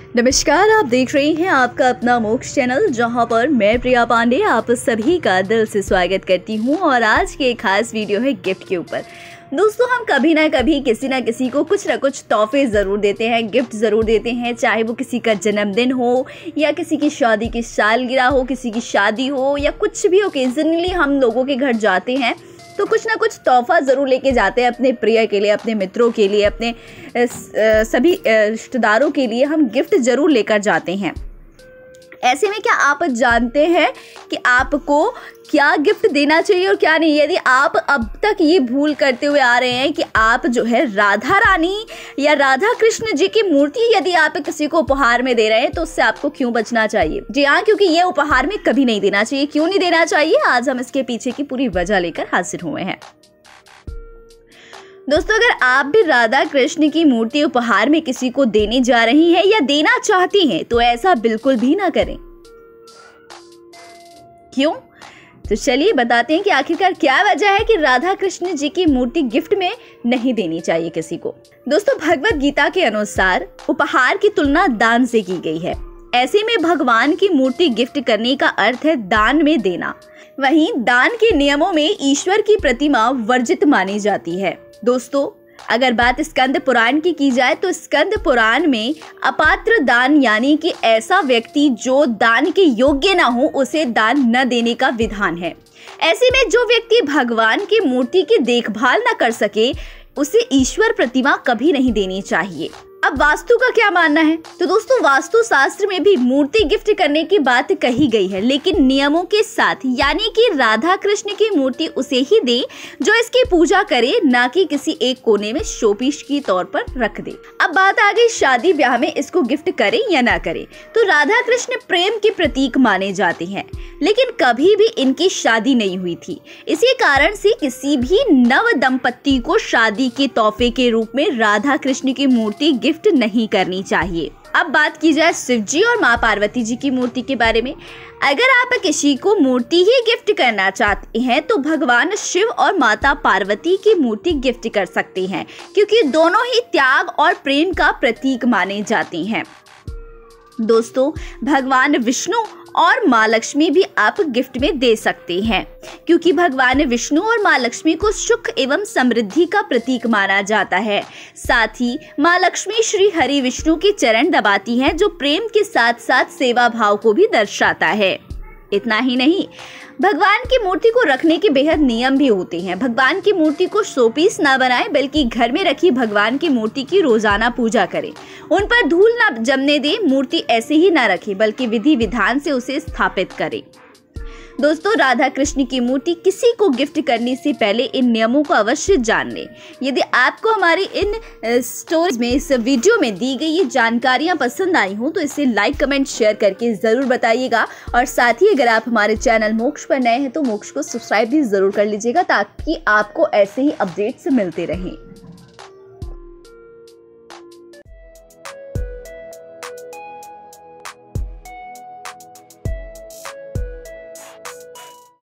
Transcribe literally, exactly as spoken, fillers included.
नमस्कार, आप देख रहे हैं आपका अपना मोक्ष चैनल, जहां पर मैं प्रिया पांडे आप सभी का दिल से स्वागत करती हूं। और आज की एक खास वीडियो है गिफ्ट के ऊपर। दोस्तों, हम कभी ना कभी किसी ना किसी को कुछ ना कुछ तोहफे ज़रूर देते हैं, गिफ्ट ज़रूर देते हैं, चाहे वो किसी का जन्मदिन हो या किसी की शादी की सालगिरह हो, किसी की शादी हो या कुछ भी ओकेजनली हम लोगों के घर जाते हैं तो कुछ ना कुछ तोहफा ज़रूर लेके जाते हैं अपने प्रिय के लिए, अपने मित्रों के लिए, अपने सभी रिश्तेदारों के लिए हम गिफ्ट ज़रूर लेकर जाते हैं। ऐसे में क्या आप जानते हैं कि आपको क्या गिफ्ट देना चाहिए और क्या नहीं? यदि आप अब तक ये भूल करते हुए आ रहे हैं कि आप जो है राधा रानी या राधा कृष्ण जी की मूर्ति यदि आप किसी को उपहार में दे रहे हैं तो उससे आपको क्यों बचना चाहिए? जी हाँ, क्योंकि ये उपहार में कभी नहीं देना चाहिए। क्यों नहीं देना चाहिए, आज हम इसके पीछे की पूरी वजह लेकर हाजिर हुए हैं। दोस्तों, अगर आप भी राधा कृष्ण की मूर्ति उपहार में किसी को देने जा रही हैं या देना चाहती हैं तो ऐसा बिल्कुल भी ना करें। क्यों? तो चलिए बताते हैं कि आखिरकार क्या वजह है कि राधा कृष्ण जी की मूर्ति गिफ्ट में नहीं देनी चाहिए किसी को। दोस्तों, भगवत गीता के अनुसार उपहार की तुलना दान से की गई है। ऐसे में भगवान की मूर्ति गिफ्ट करने का अर्थ है दान में देना। वहीं दान के नियमों में ईश्वर की प्रतिमा वर्जित मानी जाती है। दोस्तों, अगर बात स्कंद पुराण की की जाए तो स्कंद पुराण में अपात्र दान यानी कि ऐसा व्यक्ति जो दान के योग्य ना हो उसे दान न देने का विधान है। ऐसे में जो व्यक्ति भगवान की मूर्ति की देखभाल न कर सके उसे ईश्वर प्रतिमा कभी नहीं देनी चाहिए। अब वास्तु का क्या मानना है? तो दोस्तों, वास्तु शास्त्र में भी मूर्ति गिफ्ट करने की बात कही गई है, लेकिन नियमों के साथ, यानी कि राधा कृष्ण की मूर्ति उसे ही दे जो इसकी पूजा करे, ना कि किसी एक कोने में शोपीस की तौर पर रख दे। अब बात आ गई शादी ब्याह में इसको गिफ्ट करे या ना करे। तो राधा कृष्ण प्रेम के प्रतीक माने जाते हैं, लेकिन कभी भी इनकी शादी नहीं हुई थी। इसी कारण से किसी भी नव दंपत्ति को शादी के तोहफे के रूप में राधा कृष्ण की मूर्ति गिफ्ट नहीं करनी चाहिए। अब बात की जाए शिव जी और माँ पार्वती जी की मूर्ति के बारे में। अगर आप किसी को मूर्ति ही गिफ्ट करना चाहते हैं तो भगवान शिव और माता पार्वती की मूर्ति गिफ्ट कर सकते हैं, क्योंकि दोनों ही त्याग और प्रेम का प्रतीक माने जाते हैं। दोस्तों, भगवान विष्णु और माँ लक्ष्मी भी आप गिफ्ट में दे सकते हैं, क्योंकि भगवान विष्णु और माँ लक्ष्मी को सुख एवं समृद्धि का प्रतीक माना जाता है। साथ ही माँ लक्ष्मी श्री हरि विष्णु के चरण दबाती हैं, जो प्रेम के साथ साथ सेवा भाव को भी दर्शाता है। इतना ही नहीं, भगवान की मूर्ति को रखने के बेहद नियम भी होते हैं। भगवान की मूर्ति को शोपीस ना बनाएं, बल्कि घर में रखी भगवान की मूर्ति की रोजाना पूजा करें। उन पर धूल ना जमने दें, मूर्ति ऐसे ही ना रखें, बल्कि विधि विधान से उसे स्थापित करें। दोस्तों, राधा कृष्ण की मूर्ति किसी को गिफ्ट करने से पहले इन नियमों को अवश्य जान लें। यदि आपको हमारी इन स्टोरीज में, इस वीडियो में दी गई ये जानकारियां पसंद आई हो तो इसे लाइक कमेंट शेयर करके ज़रूर बताइएगा। और साथ ही अगर आप हमारे चैनल मोक्ष पर नए हैं तो मोक्ष को सब्सक्राइब भी ज़रूर कर लीजिएगा, ताकि आपको ऐसे ही अपडेट्स मिलते रहें।